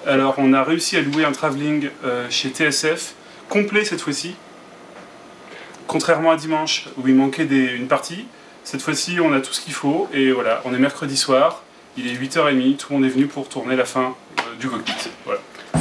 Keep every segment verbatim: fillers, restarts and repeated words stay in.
Alors on a réussi à louer un travelling euh, chez T S F, complet cette fois-ci. Contrairement à dimanche où il manquait des, une partie, cette fois-ci on a tout ce qu'il faut et voilà, on est mercredi soir, il est huit heures trente, tout le monde est venu pour tourner la fin euh, du cockpit. Voilà.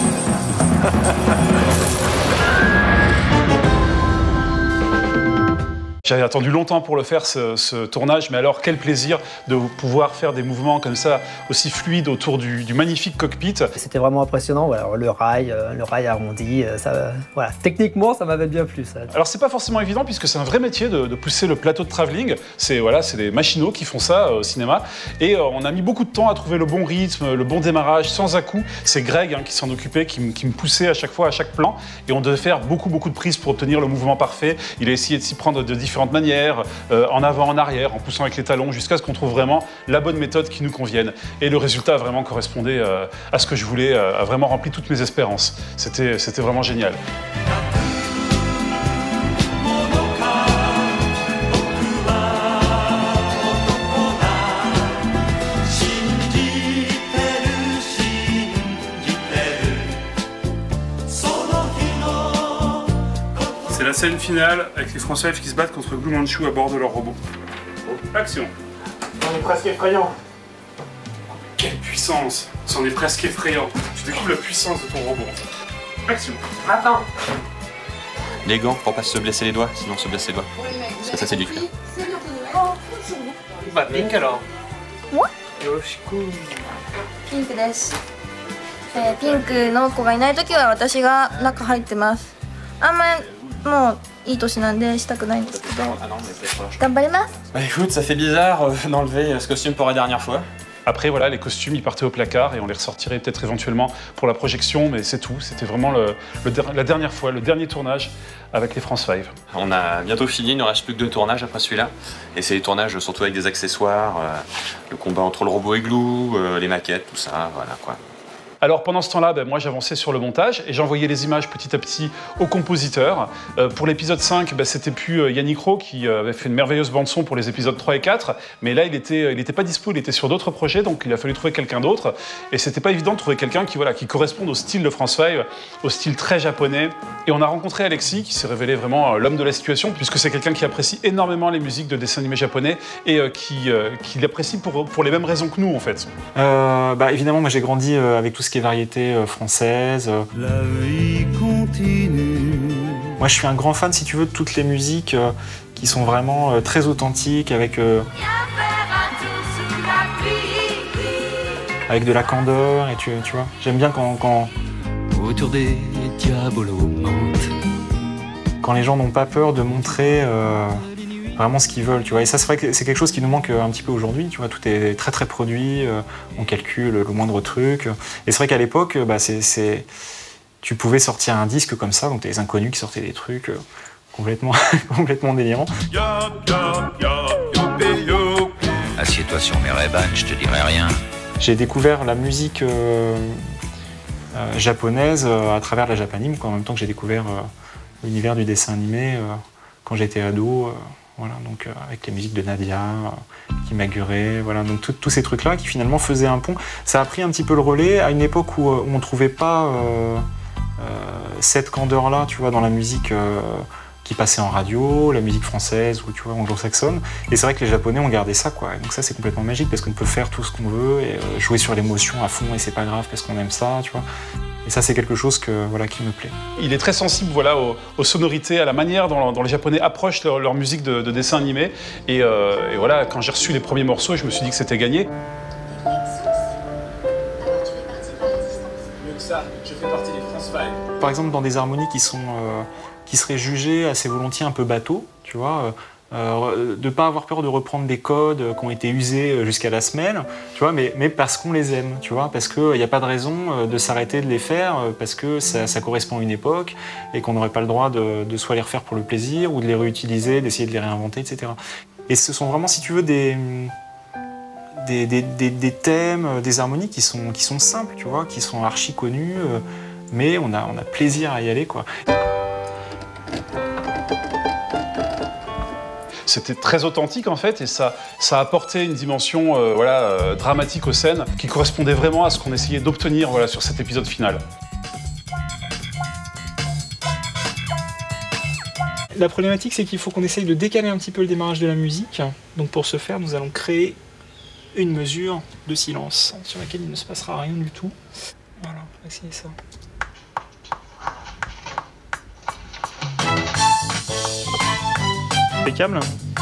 J'avais attendu longtemps pour le faire, ce, ce tournage, mais alors quel plaisir de pouvoir faire des mouvements comme ça, aussi fluides autour du, du magnifique cockpit. C'était vraiment impressionnant, voilà, le rail, euh, le rail arrondi, euh, ça, voilà. Techniquement ça m'avait bien plu. Ça. Alors c'est pas forcément évident puisque c'est un vrai métier de, de pousser le plateau de travelling, c'est voilà, c'est des machinaux qui font ça euh, au cinéma, et euh, on a mis beaucoup de temps à trouver le bon rythme, le bon démarrage, sans à-coups. C'est Greg hein, qui s'en occupait, qui, qui me poussait à chaque fois, à chaque plan, et on devait faire beaucoup beaucoup de prises pour obtenir le mouvement parfait. Il a essayé de s'y prendre de différentes manières, euh, en avant, en arrière, en poussant avec les talons, jusqu'à ce qu'on trouve vraiment la bonne méthode qui nous convienne. Et le résultat a vraiment correspondé euh, à ce que je voulais, euh, a vraiment rempli toutes mes espérances. C'était, c'était vraiment génial. C'est la scène finale avec les Français qui se battent contre Glue Manchu à bord de leur robot. Action. On est presque effrayant. Quelle puissance! C'en est presque effrayant. Tu découvres la puissance de ton robot. Action. Attends. Les gants pour pas se blesser les doigts, sinon on se blesse les doigts. Parce que ça c'est du cuir. Bah pink alors. Moi? Yoshiko. ピンクです。えー、ピンクの子がいないときは私が中入ってます。あんまりもういい年なんでしたくないんですけど。頑張ります。 Bah écoute, ça fait bizarre euh, d'enlever ce costume pour la dernière fois. Après, voilà, les costumes, ils partaient au placard et on les ressortirait peut-être éventuellement pour la projection, mais c'est tout. C'était vraiment le, le, la dernière fois, le dernier tournage avec les France cinq. On a bientôt fini, il ne reste plus que deux tournages après celui-là. Et c'est les tournages surtout avec des accessoires, euh, le combat entre le robot et Glue, euh, les maquettes, tout ça, voilà quoi. Alors pendant ce temps-là, ben, moi j'avançais sur le montage et j'envoyais les images petit à petit au compositeur. Euh, pour l'épisode cinq, ben, c'était plus euh, Yannick Rowe qui euh, avait fait une merveilleuse bande-son pour les épisodes trois et quatre, mais là il était, il était pas dispo, il était sur d'autres projets, donc il a fallu trouver quelqu'un d'autre. Et c'était pas évident de trouver quelqu'un qui, voilà, qui corresponde au style de France cinq, au style très japonais. Et on a rencontré Alexis, qui s'est révélé vraiment euh, l'homme de la situation, puisque c'est quelqu'un qui apprécie énormément les musiques de dessins animés japonais et euh, qui, euh, qui l'apprécie pour, pour les mêmes raisons que nous en fait. Euh, bah, évidemment, moi j'ai grandi euh, avec tout ce qui est variété euh, française. La vie continue. Moi je suis un grand fan, si tu veux, de toutes les musiques euh, qui sont vraiment euh, très authentiques, avec, euh, avec de la candeur, et tu, tu vois, j'aime bien quand, quand, Autour des diabolos mentent. quand les gens n'ont pas peur de montrer euh, vraiment ce qu'ils veulent, tu vois. Et ça, c'est vrai que c'est quelque chose qui nous manque un petit peu aujourd'hui, tu vois. Tout est très très produit, euh, on calcule le moindre truc. Et c'est vrai qu'à l'époque, bah, c'est, c'est... tu pouvais sortir un disque comme ça, donc t'as les inconnus qui sortaient des trucs euh, complètement, complètement délirants. Assieds-toi sur mes Ray-Ban, je te dirai rien. J'ai découvert la musique euh, euh, japonaise euh, à travers la Japanime, quoi, en même temps que j'ai découvert euh, l'univers du dessin animé euh, quand j'étais ado. Euh, Voilà, donc euh, avec les musiques de Nadia, euh, Kimagure, voilà, donc tous ces trucs-là qui finalement faisaient un pont. Ça a pris un petit peu le relais à une époque où, euh, où on ne trouvait pas euh, euh, cette candeur-là, tu vois, dans la musique euh, qui passait en radio, la musique française ou tu vois, anglo-saxonne. Et c'est vrai que les Japonais ont gardé ça, quoi. Et donc ça, c'est complètement magique parce qu'on peut faire tout ce qu'on veut et euh, jouer sur l'émotion à fond et c'est pas grave parce qu'on aime ça, tu vois. Et ça, c'est quelque chose que, voilà, qui me plaît. Il est très sensible voilà, aux, aux sonorités, à la manière dont, dont les Japonais approchent leur, leur musique de, de dessin animé. Et, euh, et voilà, quand j'ai reçu les premiers morceaux, je me suis dit que c'était gagné. Mieux que ça, je fais partie des France cinq. Par exemple, dans des harmonies qui, sont, euh, qui seraient jugées assez volontiers un peu bateau, tu vois, euh, Euh, de ne pas avoir peur de reprendre des codes qui ont été usés jusqu'à la semelle, tu vois, mais, mais parce qu'on les aime, tu vois, parce qu'il n'y a pas de raison de s'arrêter de les faire, parce que ça, ça correspond à une époque et qu'on n'aurait pas le droit de, de soit les refaire pour le plaisir ou de les réutiliser, d'essayer de les réinventer, et cetera. Et ce sont vraiment, si tu veux, des, des, des, des, des thèmes, des harmonies qui sont, qui sont simples, tu vois, qui sont archi connus, mais on a, on a plaisir à y aller, quoi. c'était très authentique en fait, et ça, ça apportait une dimension euh, voilà, euh, dramatique aux scènes qui correspondait vraiment à ce qu'on essayait d'obtenir voilà, sur cet épisode final. La problématique, c'est qu'il faut qu'on essaye de décaler un petit peu le démarrage de la musique. Donc pour ce faire, nous allons créer une mesure de silence sur laquelle il ne se passera rien du tout. Voilà, on va essayer ça. Impeccable.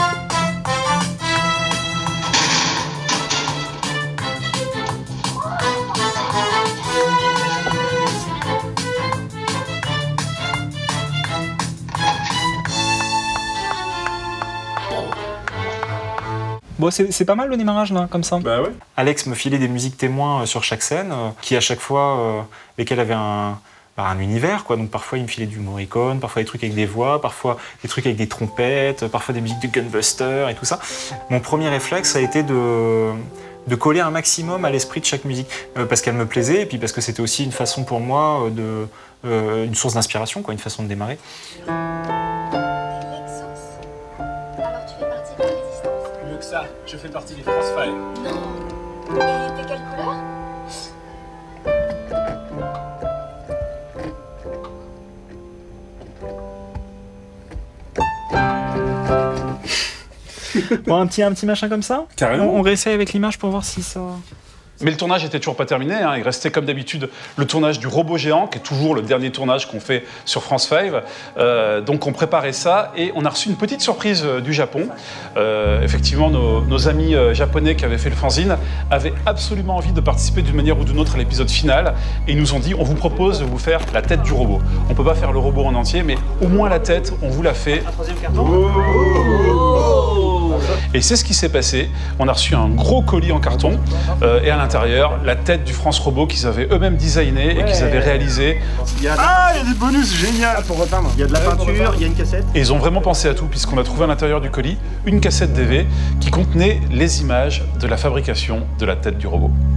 Bon, c'est pas mal le démarrage là, comme ça. Bah ouais. Alex me filait des musiques témoins euh, sur chaque scène, euh, qui à chaque fois, euh, lesquelles avaient un, bah, un univers, quoi. Donc parfois il me filait du Morricone, parfois des trucs avec des voix, parfois des trucs avec des trompettes, parfois des musiques de Gunbuster et tout ça. Mon premier réflexe a été de, de coller un maximum à l'esprit de chaque musique, euh, parce qu'elle me plaisait, et puis parce que c'était aussi une façon pour moi de, euh, une source d'inspiration, quoi, une façon de démarrer. Ça, je fais partie des France Five. Non. Et t'es quelle couleur? Bon, un petit, un petit machin comme ça. Carrément. On, on réessaye avec l'image pour voir si ça... Mais le tournage était toujours pas terminé, hein. Il restait comme d'habitude le tournage du robot géant, qui est toujours le dernier tournage qu'on fait sur France cinq. Euh, donc on préparait ça et on a reçu une petite surprise euh, du Japon. Euh, effectivement, nos, nos amis euh, japonais qui avaient fait le fanzine avaient absolument envie de participer d'une manière ou d'une autre à l'épisode final et ils nous ont dit on vous propose de vous faire la tête du robot. On peut pas faire le robot en entier, mais au moins la tête, on vous la fait. Un troisième carton. Et c'est ce qui s'est passé. On a reçu un gros colis en carton euh, et à l'intérieur, la tête du France Robot qu'ils avaient eux-mêmes designé et qu'ils avaient réalisé. Il y a... Ah, il y a des bonus, génial. Pour repeindre. Il y a de la Ouais, peinture, il y a une cassette. Et ils ont vraiment pensé à tout puisqu'on a trouvé à l'intérieur du colis une cassette D V qui contenait les images de la fabrication de la tête du robot.